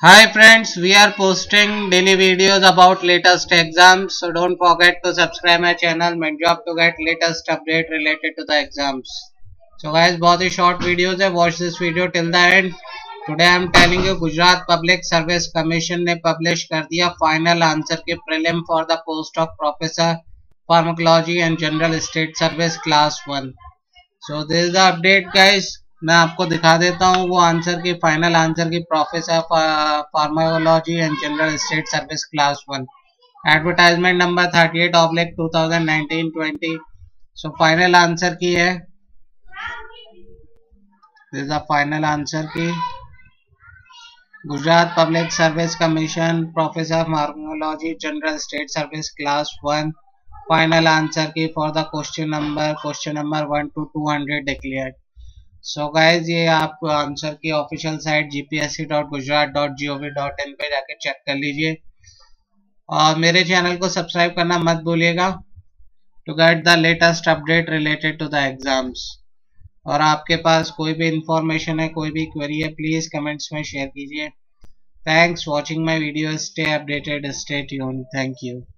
Hi friends, we are posting daily videos about latest exams, so don't forget to subscribe my channel My Job to get latest update related to the exams. So guys, बहुत ही short videos है, watch this video till the end. Today I am telling you Gujarat public service commission ने publish कर दिया final answer key prelim for the post of professor pharmacology and general state service class 1. So this is the update guys. मैं आपको दिखा देता हूँ वो answer key final answer key professor pharmacology and general state service class 1 advertisement number 38/2019-20. So final answer key है, this is the final answer key. Gujarat public service commission professor pharmacology general state service class 1 final answer key for the question number 1 to 200 declared. So guys, ये आप answer की official site gpsc.gujarat.gov.in पे जाके check कर लीजिए और मेरे channel को सब्सक्राइब करना मत भूलिएगा to get the latest update related to the exams. और आपके पास कोई भी इंफॉर्मेशन है, कोई भी क्वेरी है, प्लीज कमेंट्स में शेयर कीजिए. Thanks watching my video. Stay updated, stay tuned. Thank you.